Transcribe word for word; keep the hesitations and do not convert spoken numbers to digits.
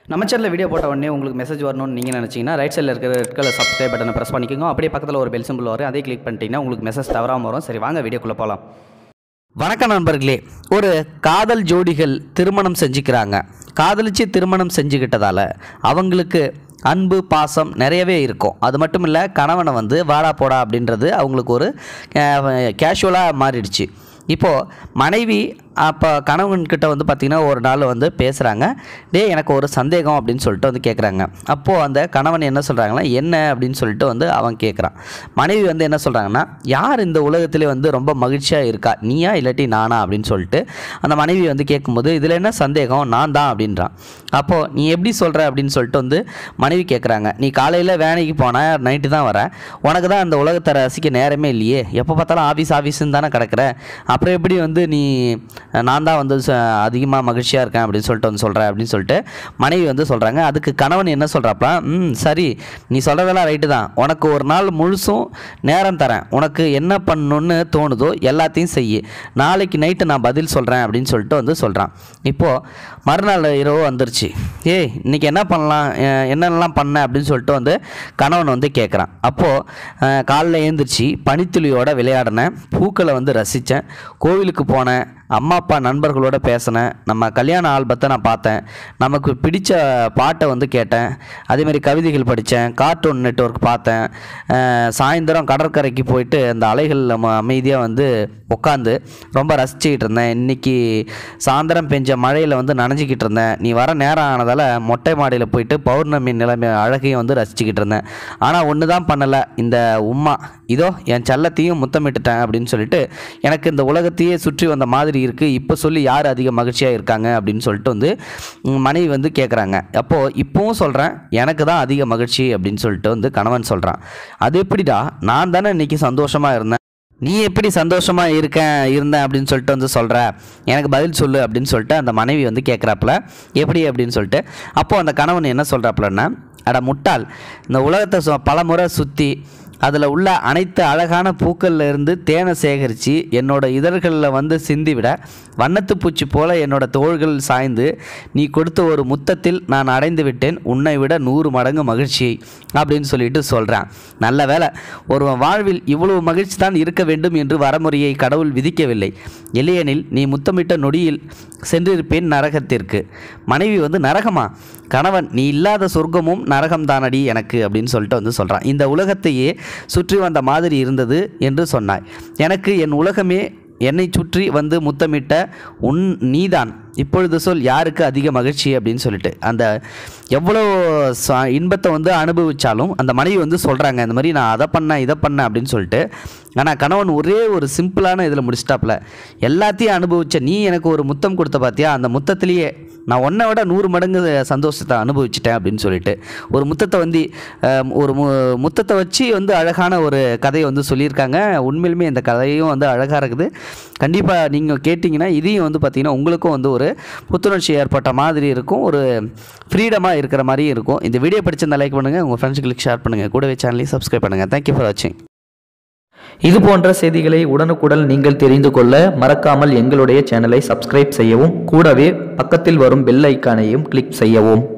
நம்ம சேனலில் வீடியோ போட்ட உடனே உங்களுக்கு மெசேஜ் வரணும்னு நீங்கள் நினச்சிங்கன்னா ரைட் சைடில் இருக்கிற ரெட் கலர் சப்ஸ்கிரைப் பட்டனை ப்ரெஸ் பண்ணிக்கோங்க. அப்படியே பக்கத்தில் ஒரு பெல் சிம்பிள் வரும், அதே கிளிக் பண்ணிட்டீங்கன்னா உங்களுக்கு மெசேஜ் தவறாமல் வரும். சரி, வாங்க வீடியோக்குள்ளே போகலாம். வணக்கம் நண்பர்களே. ஒரு காதல் ஜோடிகள் திருமணம் செஞ்சுக்கிறாங்க. காதலிச்சு திருமணம் செஞ்சுக்கிட்டதால் அவங்களுக்கு அன்பு பாசம் நிறையவே இருக்கும். அது மட்டும் இல்லை, கணவனை வந்து வாடா போடா அப்படின்றது அவங்களுக்கு ஒரு கேஷுவலாக மாறிடுச்சு. இப்போது மனைவி அப்போ கணவன்கிட்ட வந்து பார்த்திங்கன்னா ஒரு நாள் வந்து பேசுகிறாங்க. டே எனக்கு ஒரு சந்தேகம் அப்படின்னு சொல்லிட்டு வந்து கேட்குறாங்க. அப்போது அந்த கணவன் என்ன சொல்கிறாங்கன்னா, என்ன அப்படின்னு சொல்லிட்டு வந்து அவன் கேட்குறான். மனைவி வந்து என்ன சொல்கிறாங்கன்னா, யார் இந்த உலகத்திலே வந்து ரொம்ப மகிழ்ச்சியாக இருக்கா, நீயா இல்லாட்டி நானா அப்படின்னு சொல்லிட்டு அந்த மனைவி வந்து கேட்கும்போது, இதில் என்ன சந்தேகம், நான் தான் அப்படின்றான். அப்போது நீ எப்படி சொல்கிற அப்படின்னு சொல்லிட்டு வந்து மனைவி கேட்குறாங்க. நீ காலையில் வேலைக்கு போனால் நைட்டு தான் வர, உனக்கு தான் அந்த உலகத்தை ரசிக்க நேரமே இல்லையே, எப்போ பார்த்தாலும் ஆஃபீஸ் ஆஃபீஸுன்னு தானே கிடக்கிற, அப்புறம் எப்படி வந்து நீ நான் தான் வந்து அதிகமாக மகிழ்ச்சியாக இருக்கேன் அப்படின்னு சொல்லிட்டு வந்து சொல்கிறேன் அப்படின்னு சொல்லிட்டு மனைவி வந்து சொல்கிறாங்க. அதுக்கு கணவன் என்ன சொல்கிறாப்பா, ம் சரி நீ சொல்கிறதெல்லாம் ரைட்டு தான், உனக்கு ஒரு நாள் முழுசும் நேரம் தரேன், உனக்கு என்ன பண்ணணுன்னு தோணுதோ எல்லாத்தையும் செய், நாளைக்கு நைட்டு நான் பதில் சொல்கிறேன் அப்படின்னு சொல்லிட்டு வந்து சொல்கிறான். இப்போது மறுநாள் இரவு வந்துருச்சு. ஏய் இன்றைக்கி என்ன பண்ணலாம், என்னென்னலாம் பண்ண அப்படின்னு சொல்லிட்டு வந்து கணவன் வந்து கேட்குறான். அப்போது காலைல எழுந்திரிச்சு பனித்துளியோட விளையாடினேன், பூக்களை வந்து ரசித்தேன், கோவிலுக்கு போனேன், அம்மா அப்பா நண்பர்களோடு பேசினேன், நம்ம கல்யாண ஆல்பத்தை நான் பார்த்தேன், நமக்கு பிடித்த பாட்டை வந்து கேட்டேன், அதேமாதிரி கவிதைகள் படித்தேன், கார்ட்டூன் நெட்வொர்க் பார்த்தேன், சாயந்தரம் கடற்கரைக்கு போயிட்டு அந்த அலைகளில் நம்ம அமைதியாக வந்து உட்காந்து ரொம்ப ரசிச்சுக்கிட்டு இருந்தேன், இன்றைக்கி சாயந்தரம் பெஞ்ச மழையில் வந்து நனைஞ்சிக்கிட்டு இருந்தேன், நீ வர நேரம் ஆனதால் மொட்டை மாடியில் போயிட்டு பௌர்ணமி நிலைமை அழகையும் வந்து ரசிச்சுக்கிட்டு இருந்தேன், ஆனால் ஒன்று தான் பண்ணலை, இந்த உம்மா இதோ என் செல்லத்தையும் முத்தமிட்டுட்டேன் அப்படின்னு சொல்லிட்டு எனக்கு இந்த உலகத்தையே சுற்றி வந்த மாதிரி இருக்குது, இப்போ சொல்லி யார் அதிக மகிழ்ச்சியாக இருக்காங்க அப்படின்னு சொல்லிட்டு வந்து மனைவி வந்து கேட்குறாங்க. அப்போது இப்போவும் சொல்கிறேன் எனக்கு தான் அதிக மகிழ்ச்சி அப்படின்னு சொல்லிட்டு வந்து கணவன் சொல்கிறான். அது எப்படிடா, நான் தானே இன்றைக்கி சந்தோஷமாக இருந்தேன், நீ எப்படி சந்தோஷமாக இருக்கேன் இருந்தேன் அப்படின்னு சொல்லிட்டு வந்து சொல்கிற, எனக்கு பதில் சொல்லு அப்படின்னு சொல்லிட்டு அந்த மனைவி வந்து கேட்குறாப்புல. எப்படி அப்படின்னு சொல்லிட்டு அப்போது அந்த கணவன் என்ன சொல்கிறாப்புலன்னா, அட முட்டாள், இந்த உலகத்தை பல முறை சுற்றி அதில் உள்ள அனைத்து அழகான பூக்களில் இருந்து தேனை சேகரித்து என்னோட இதழ்களில் வந்து சிந்திவிட வண்ணத்து பூச்சி போல் என்னோட தோள்கள் சாய்ந்து நீ கொடுத்த ஒரு முத்தத்தில் நான் அடைந்து விட்டேன் உன்னை விட நூறு மடங்கு மகிழ்ச்சியை அப்படின்னு சொல்லிட்டு சொல்கிறான். நல்ல வேலை, ஒரு வாழ்வில் இவ்வளவு மகிழ்ச்சி தான் இருக்க வேண்டும் என்று வரமுறையை கடவுள் விதிக்கவில்லை, இல்லையெனில் நீ முத்தமிட்ட நொடியில் சென்றிருப்பேன் நரகத்திற்கு. மனைவி வந்து நரகமா, கணவன் நீ இல்லாத சொர்க்கமும் நரகம் தானடி எனக்கு அப்படின்னு சொல்லிட்டு வந்து சொல்கிறான். இந்த உலகத்தையே சுற்றி வந்த மாதிரி இருந்தது என்று சொன்னாய், எனக்கு என் உலகமே என்னை சுற்றி வந்து முத்தமிட்ட உன் நீதான், இப்பொழுது சொல் யாருக்கு அதிக மகிழ்ச்சி அப்படின்னு சொல்லிட்டு அந்த எவ்வளோ இன்பத்தை வந்து அனுபவித்தாலும் அந்த மனைவி வந்து சொல்கிறாங்க, இந்த மாதிரி நான் அதை பண்ணேன் இதை பண்ணேன் அப்படின்னு சொல்லிட்டு. ஆனால் கணவன் ஒரே ஒரு சிம்பிளான இதில் முடிச்சிட்டாப்புல, எல்லாத்தையும் அனுபவித்த நீ எனக்கு ஒரு முத்தம் கொடுத்த பார்த்தியா, அந்த முத்தத்திலேயே நான் ஒன்றை விட நூறு மடங்கு சந்தோஷத்தை அனுபவிச்சிட்டேன் அப்படின்னு சொல்லிட்டு ஒரு முத்தத்தை வந்து ஒரு மு முத்தத்தை வச்சு வந்து அழகான ஒரு கதையை வந்து சொல்லியிருக்காங்க. உண்மையிலுமே இந்த கதையும் வந்து அழகாக இருக்குது. கண்டிப்பாக நீங்கள் கேட்டிங்கன்னா இதையும் வந்து பார்த்திங்கன்னா உங்களுக்கும் வந்து ஒரு புத்துணர்ச்சி ஏற்பட்ட மாதிரி இருக்கும், ஒரு ஃப்ரீடமாக இருக்கிற மாதிரியும் இருக்கும். இந்த வீடியோ பிடிச்சிருந்தா லைக் பண்ணுங்கள், உங்கள் ஃப்ரெண்ட்ஸுங்களுக்கு ஷேர் பண்ணுங்கள், கூடவே சேனலையும் சப்ஸ்கிரைப் பண்ணுங்கள். தேங்க்யூ ஃபார் வாட்சிங். இது போன்ற செய்திகளை உடனுக்குடன் நீங்கள் தெரிந்து கொள்ள மறக்காமல் எங்களுடைய சேனலை சப்ஸ்கிரைப் செய்யவும், கூடவே பக்கத்தில் வரும் பெல் ஐக்கானையும் கிளிக் செய்யவும்.